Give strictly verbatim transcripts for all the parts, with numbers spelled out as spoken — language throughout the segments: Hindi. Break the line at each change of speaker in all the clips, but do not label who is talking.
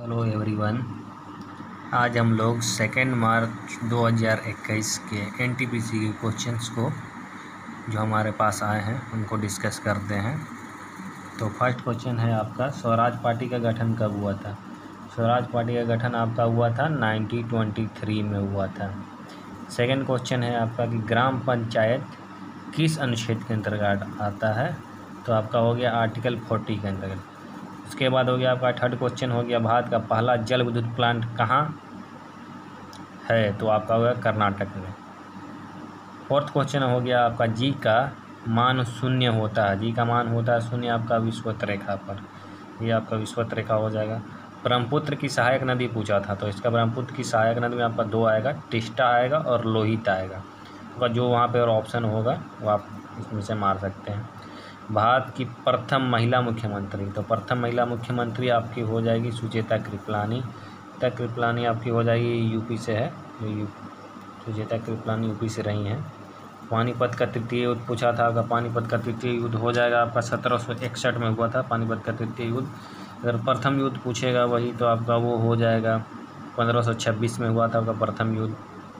Hello everyone. आज हम लोग सेकेंड मार्च दो हज़ार इक्कीस के एनटीपीसी के क्वेश्चंस को जो हमारे पास आए हैं उनको डिस्कस करते हैं। तो फर्स्ट क्वेश्चन है आपका, स्वराज पार्टी का गठन कब हुआ था। स्वराज पार्टी का गठन आपका हुआ था नाइनटीन ट्वेंटी थ्री में हुआ था। सेकेंड क्वेश्चन है आपका कि ग्राम पंचायत किस अनुच्छेद के अंतर्गत आता है। तो आपका हो गया आर्टिकल फोर्टी के अंतर्गत। उसके बाद हो गया आपका थर्ड क्वेश्चन हो गया, भारत का पहला जल विद्युत प्लांट कहाँ है। तो आपका हो गया कर्नाटक में। फोर्थ क्वेश्चन हो गया आपका, जी का मान शून्य होता है। जी का मान होता है शून्य आपका विषुवत रेखा पर। ये आपका विषुवत रेखा हो जाएगा। ब्रह्मपुत्र की सहायक नदी पूछा था, तो इसका ब्रह्मपुत्र की सहायक नदी में आपका दो आएगा, टिस्टा आएगा और लोहित आएगा। तो जो वहाँ पे और ऑप्शन होगा वो आप इसमें से मार सकते हैं। भारत की प्रथम महिला मुख्यमंत्री, तो प्रथम महिला मुख्यमंत्री आपकी हो जाएगी सुचेता कृपलानी। सुचेता कृपलानी आपकी हो जाएगी, यूपी से है, जो यू सुचेता कृपलानी यूपी से रही हैं। पानीपत का तृतीय युद्ध पूछा था आपका, पानीपत का तृतीय युद्ध हो जाएगा आपका सत्रह सौ इकसठ में हुआ था पानीपत का तृतीय युद्ध। अगर प्रथम युद्ध पूछेगा वही तो आपका वो हो जाएगा पंद्रह सौ छब्बीस में हुआ था आपका प्रथम युद्ध।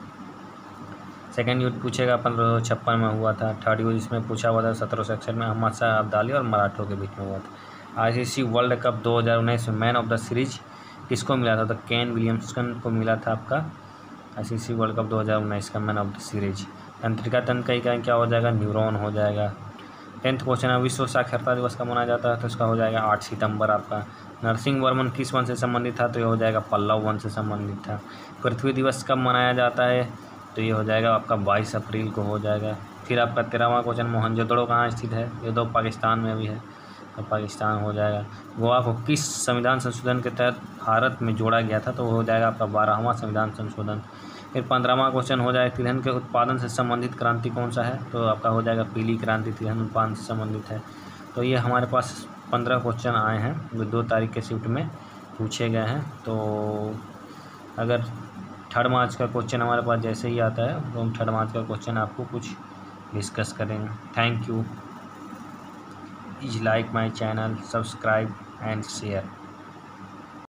सेकेंड युद्ध पूछेगा पंद्रह सौ छप्पन में हुआ था। थर्ड युद्ध इसमें पूछा हुआ था सत्रह सौ इकसठ में, अहमद शाह अब्दाली और मराठों के बीच में हुआ था। आईसीसी वर्ल्ड कप दो हज़ार उन्नीस में मैन ऑफ द सीरीज किसको मिला था। तो केन विलियमसन को मिला था आपका आईसीसी वर्ल्ड कप दो हज़ार उन्नीस का मैन ऑफ द सीरीज। तंत्रिका तंत्र का इकाई क्या हो जाएगा, न्यूरॉन हो जाएगा। टेंथ क्वेश्चन है, विश्व साक्षरता दिवस कब मनाया जाता है। तो इसका हो जाएगा आठ सितंबर आपका। नरसिंह वर्मन किस वंश से संबंधित था। तो ये हो जाएगा पल्लव वंश से संबंधित था। पृथ्वी दिवस कब मनाया जाता है। तो ये हो जाएगा आपका बाईस अप्रैल को हो जाएगा। फिर आपका तेरहवां क्वेश्चन, मोहनजोदड़ो कहाँ स्थित है। ये तो पाकिस्तान में भी है, तो पाकिस्तान हो जाएगा। गोवा को किस संविधान संशोधन के तहत भारत में जोड़ा गया था। तो हो जाएगा आपका बारहवां संविधान संशोधन। फिर पंद्रहवां क्वेश्चन हो जाएगा, तिलहन के उत्पादन से संबंधित क्रांति कौन सा है। तो आपका हो जाएगा पीली क्रांति तिलहन उत्पादन से संबंधित है। तो ये हमारे पास पंद्रह क्वेश्चन आए हैं जो दो तारीख के शिफ्ट में पूछे गए हैं। तो अगर थर्ड मार्च का क्वेश्चन हमारे पास जैसे ही आता है तो हम थर्ड मार्च का क्वेश्चन आपको कुछ डिस्कस करेंगे। Thank you. Please like my channel, subscribe and share.